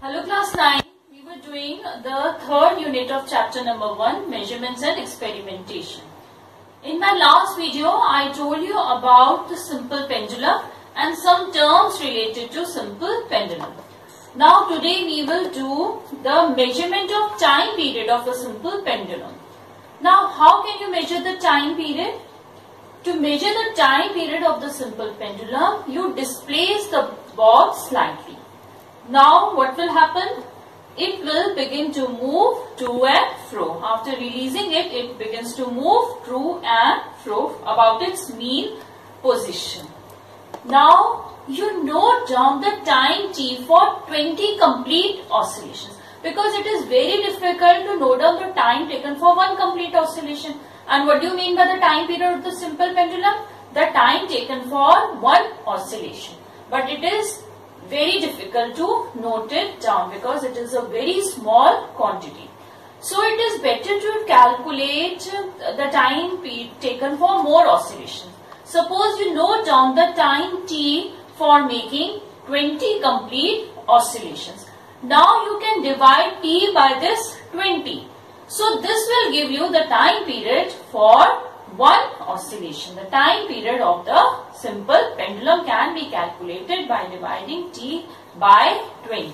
Hello class 9, we were doing the third unit of chapter number 1, measurements and experimentation. In my last video, I told you about the simple pendulum and some terms related to simple pendulum. Now today we will do the measurement of time period of a simple pendulum. Now how can you measure the time period? To measure the time period of the simple pendulum, you displace the bob slightly. Now what will happen? It will begin to move to and fro. After releasing it, it begins to move to and fro about its mean position. Now you note down the time t for 20 complete oscillations, because it is very difficult to note down the time taken for one complete oscillation. And what do you mean by the time period of the simple pendulum? The time taken for one oscillation. But it is very difficult to note it down because it is a very small quantity. So it is better to calculate the time taken for more oscillations. Suppose you note down the time t for making 20 complete oscillations. Now you can divide t by this 20. So this will give you the time period for one oscillation. The time period of the simple pendulum can be calculated by dividing t by 20.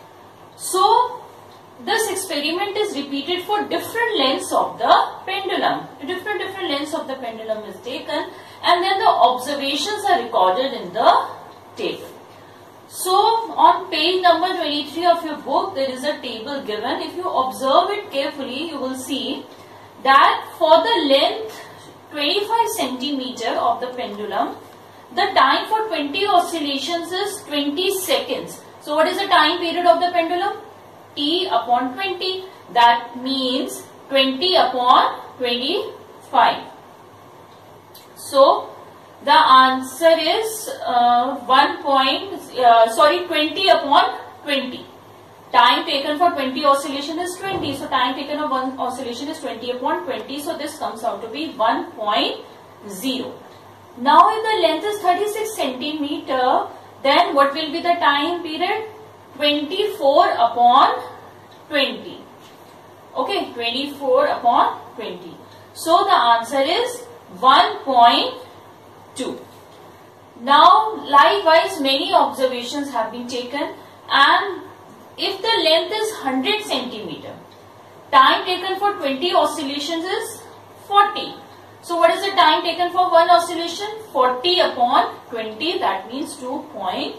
So this experiment is repeated for different lengths of the pendulum. Different lengths of the pendulum is taken and then the observations are recorded in the table. So on page number 23 of your book, there is a table given. If you observe it carefully, you will see that for the length 25 centimeter of the pendulum, the time for 20 oscillations is 20 seconds. So what is the time period of the pendulum? T upon 20. That means 20 upon 25. So the answer is 20 upon 20. Time taken for 20 oscillation is 20. So time taken of one oscillation is 20 upon 20. So this comes out to be 1.0. Now if the length is 36 centimeter, then what will be the time period? 24 upon 20. Okay, 24 upon 20. So the answer is 1.2. Now likewise many observations have been taken, and if the length is 100 centimeter, time taken for 20 oscillations is 40. So what is the time taken for one oscillation? 40 upon 20, that means 2.0.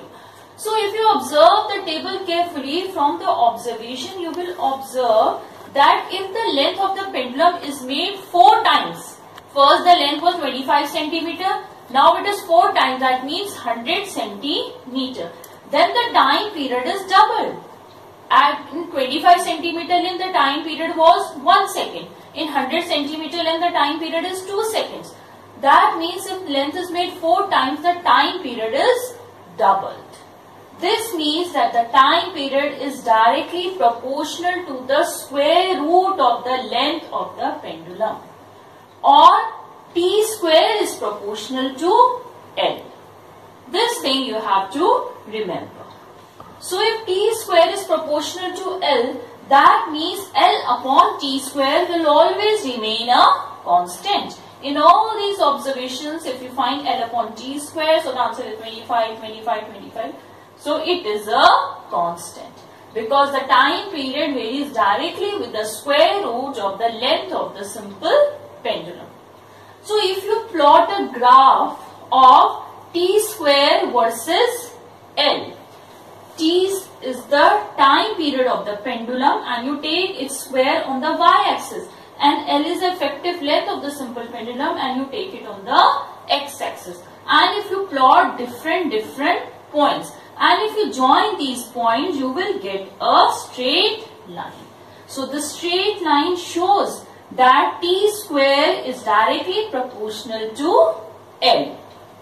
So if you observe the table carefully, from the observation you will observe that if the length of the pendulum is made 4 times, first the length was 25 centimeter, now it is 4 times, that means 100 centimeter. Then the time period is doubled. At 25 centimeter length, the time period was 1 second. In 100 centimeter length, the time period is 2 seconds. That means if length is made 4 times, the time period is doubled. This means that the time period is directly proportional to the square root of the length of the pendulum, or t square is proportional to L. This thing you have to remember. So if t square is proportional to L, that means L upon t square will always remain a constant. In all these observations, if you find L upon t square, so the answer is 25, 25, 25. So it is a constant, because the time period varies directly with the square root of the length of the simple pendulum. So if you plot a graph of t square versus L, t is the time period of the pendulum and you take its square on the y-axis, and L is the effective length of the simple pendulum and you take it on the x-axis. And if you plot different points and if you join these points, you will get a straight line. So the straight line shows that t square is directly proportional to L.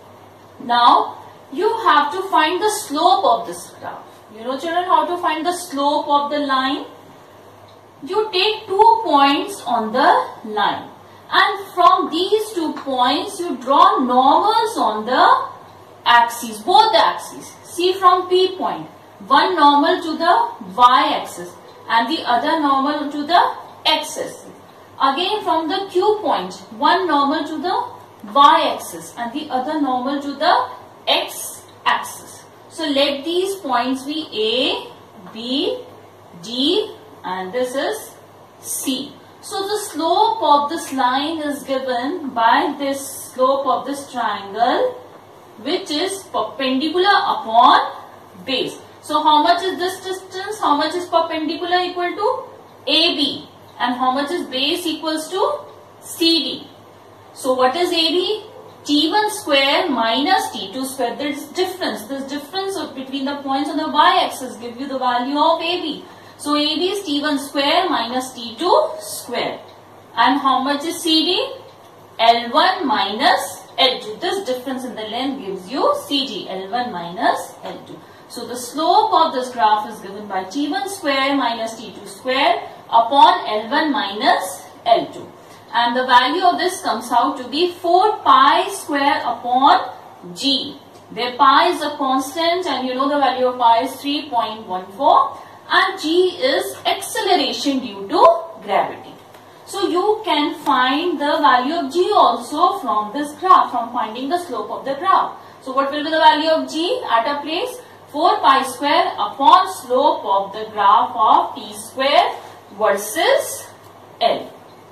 Now you have to find the slope of this graph. You know children how to find the slope of the line? You take 2 points on the line, and from these 2 points you draw normals on the axes, both the axes. See, from P point, one normal to the y-axis and the other normal to the x-axis. Again from the Q point, one normal to the y-axis and the other normal to the x-axis. So let these points be A, B, D and this is C. So the slope of this line is given by this slope of this triangle which is perpendicular upon base. So how much is this distance? How much is perpendicular equal to AB and how much is base equals to CD. So what is AB? T1 square minus T2 square. This difference between the points on the y-axis give you the value of AB. So AB is T1 square minus T2 square. And how much is CD? L1 minus L2. This difference in the length gives you CD, L1 minus L2. So the slope of this graph is given by T1 square minus T2 square upon L1 minus L2. And the value of this comes out to be 4 pi square upon G, where pi is a constant and you know the value of pi is 3.14 and G is acceleration due to gravity. So you can find the value of G also from this graph, from finding the slope of the graph. So what will be the value of G at a place? 4 pi square upon slope of the graph of T square versus L.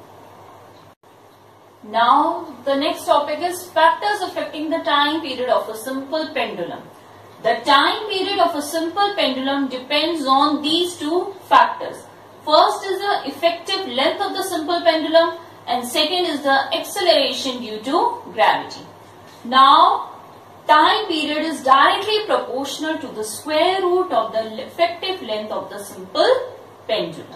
Now the next topic is factors affecting the time period of a simple pendulum. The time period of a simple pendulum depends on these two factors. First is the effective length of the simple pendulum and second is the acceleration due to gravity. Now time period is directly proportional to the square root of the effective length of the simple pendulum.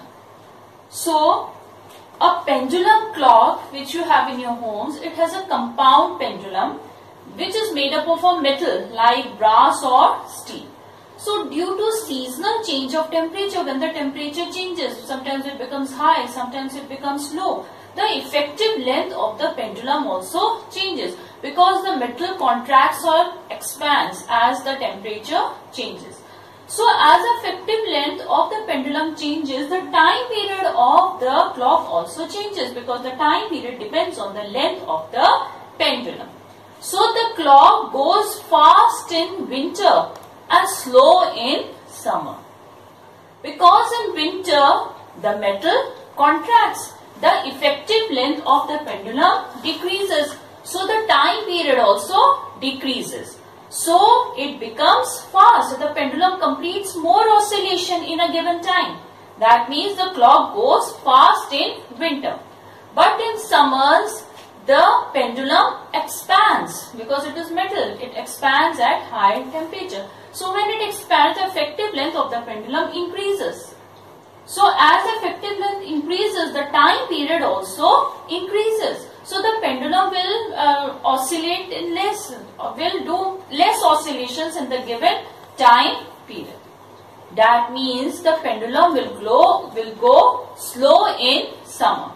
So a pendulum clock which you have in your homes, it has a compound pendulum which is made up of a metal like brass or steel. So due to seasonal change of temperature, when the temperature changes, sometimes it becomes high, sometimes it becomes low, the effective length of the pendulum also changes because the metal contracts or expands as the temperature changes. So as the effective length of the pendulum changes, the time period of the clock also changes because the time period depends on the length of the pendulum. So the clock goes fast in winter and slow in summer. Because in winter the metal contracts, the effective length of the pendulum decreases. So the time period also decreases. So it becomes fast. So the pendulum completes more oscillation in a given time. That means the clock goes fast in winter. But in summers, the pendulum expands because it is metal. It expands at high temperature. So when it expands, the effective length of the pendulum increases. So as the effective length increases, the time period also increases. So the pendulum will oscillate in will do less oscillations in the given time period. That means the pendulum will go slow in summer.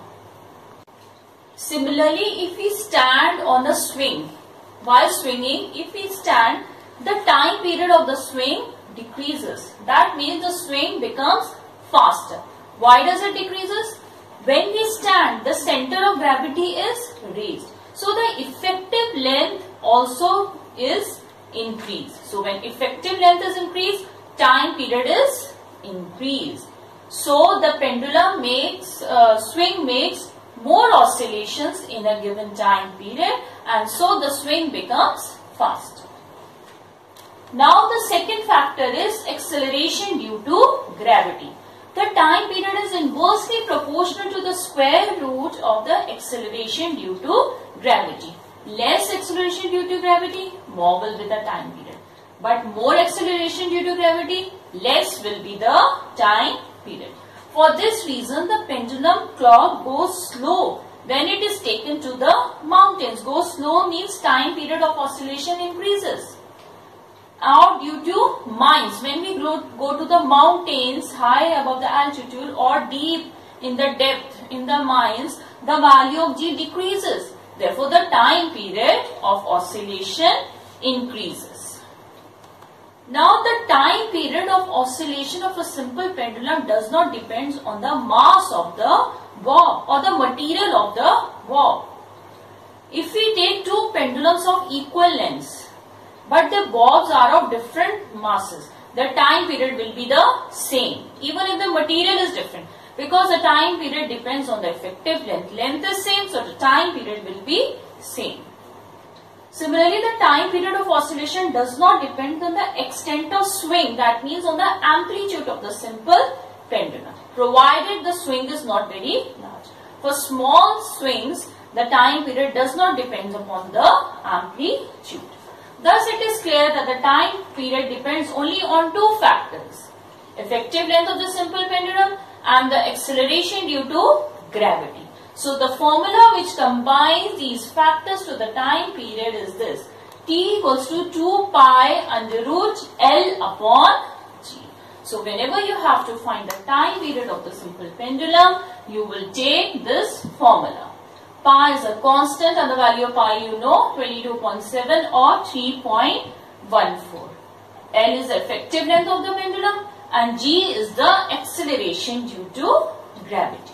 Similarly, if we stand on a swing, while swinging, if we stand, the time period of the swing decreases. That means the swing becomes faster. Why does it decreases? When we stand, the center of gravity is raised. So the effective length also is increased. So when effective length is increased, time period is increased. So the pendulum swing makes more oscillations in a given time period and so the swing becomes faster. Now the second factor is acceleration due to gravity. The time period is inversely proportional to the square root of the acceleration due to gravity. Less acceleration due to gravity, more will be the time period. But more acceleration due to gravity, less will be the time period. For this reason, the pendulum clock goes slow when it is taken to the mountains. Go slow means time period of oscillation increases. Or due to mines, when we go to the mountains high above the altitude or deep in the depth in the mines, the value of G decreases. Therefore, the time period of oscillation increases. Now the time period of oscillation of a simple pendulum does not depend on the mass of the bob or the material of the bob. If we take two pendulums of equal lengths, but the bobs are of different masses, the time period will be the same, even if the material is different, because the time period depends on the effective length. Length is same, so the time period will be same. Similarly, the time period of oscillation does not depend on the extent of swing, that means on the amplitude of the simple pendulum, provided the swing is not very large. For small swings, the time period does not depend upon the amplitude. Thus, it is clear that the time period depends only on two factors: effective length of the simple pendulum and the acceleration due to gravity. So, the formula which combines these factors to the time period is this: T equals to 2 pi under root L upon G. So, whenever you have to find the time period of the simple pendulum, you will take this formula. Pi is a constant and the value of pi you know, 22.7 or 3.14. L is the effective length of the pendulum and G is the acceleration due to gravity.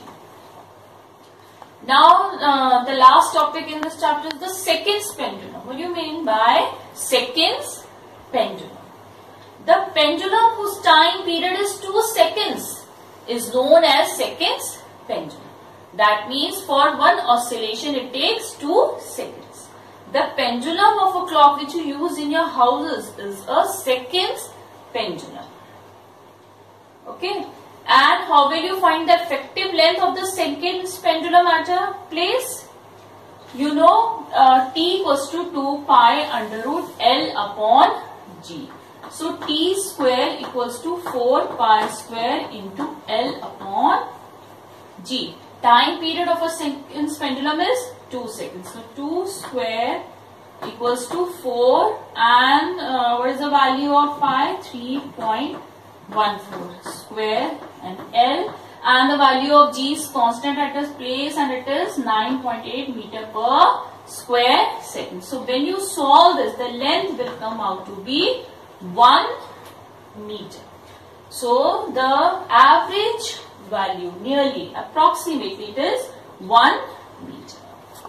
Now, the last topic in this chapter is the seconds pendulum. What do you mean by seconds pendulum? The pendulum whose time period is 2 seconds is known as seconds pendulum. That means for one oscillation it takes 2 seconds. The pendulum of a clock which you use in your houses is a seconds pendulum. Okay. And how will you find the effective length of the seconds pendulum at a place? You know T equals to 2 pi under root L upon G. So T square equals to 4 pi square into L upon G. Time period of a seconds pendulum is 2 seconds. So 2 square equals to 4 and what is the value of pi? 3.14 square and L, and the value of G is constant at its place and it is 9.8 meter per square second. So when you solve this, the length will come out to be 1 meter. So the average value nearly approximately it is 1 meter.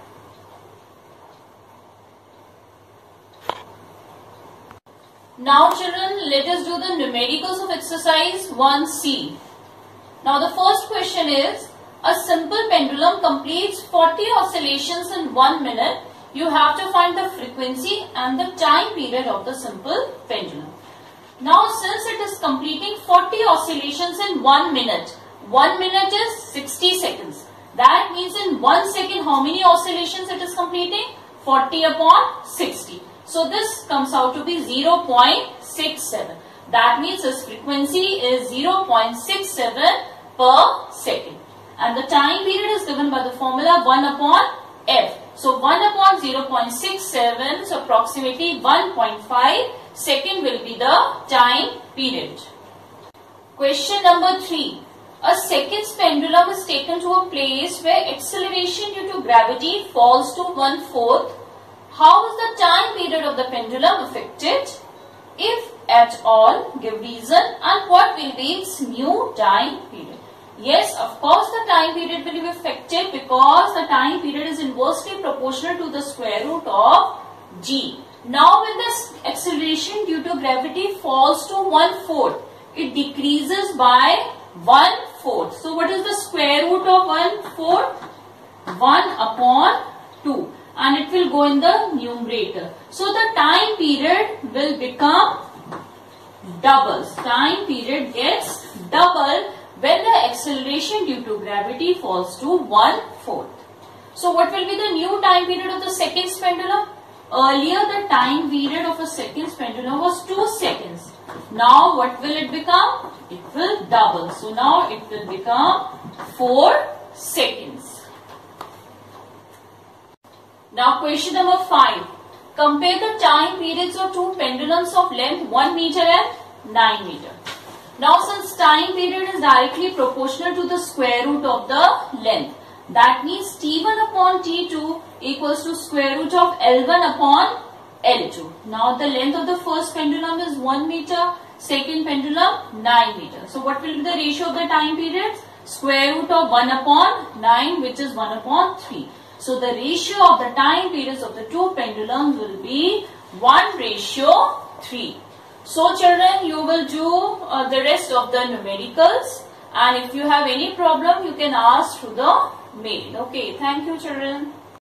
Now children, let us do the numericals of exercise 1C. Now the first question is, a simple pendulum completes 40 oscillations in 1 minute. You have to find the frequency and the time period of the simple pendulum. Now since it is completing 40 oscillations in 1 minute, 1 minute is 60 seconds. That means in 1 second how many oscillations it is completing? 40 upon 60. So this comes out to be 0.67. That means its frequency is 0.67 per second. And the time period is given by the formula 1 upon F. So 1 upon 0.67, so approximately 1.5 second will be the time period. Question number 3. A seconds pendulum is taken to a place where acceleration due to gravity falls to 1/4. How is the time period of the pendulum affected? If at all, give reason and what will be its new time period. Yes, of course the time period will be affected because the time period is inversely proportional to the square root of G. Now when the acceleration due to gravity falls to 1/4, it decreases by 1/4. So what is the square root of 1/4? 1 upon 2. And it will go in the numerator. So the time period will become double. Time period gets double when the acceleration due to gravity falls to 1/4. So what will be the new time period of the seconds pendulum? Earlier the time period of a seconds pendulum was 2 seconds. Now what will it become? It will double. So now it will become 4 seconds. Now question number 5. Compare the time periods of two pendulums of length 1 meter and 9 meter. Now since time period is directly proportional to the square root of the length, that means T1 upon T2 equals to square root of L1 upon L2. Now the length of the first pendulum is 1 meter, second pendulum 9 meters. So what will be the ratio of the time periods? Square root of 1 upon 9, which is 1 upon 3. So the ratio of the time periods of the two pendulums will be 1:3. So children, you will do the rest of the numericals, and if you have any problem, you can ask to the mail. Okay, thank you children.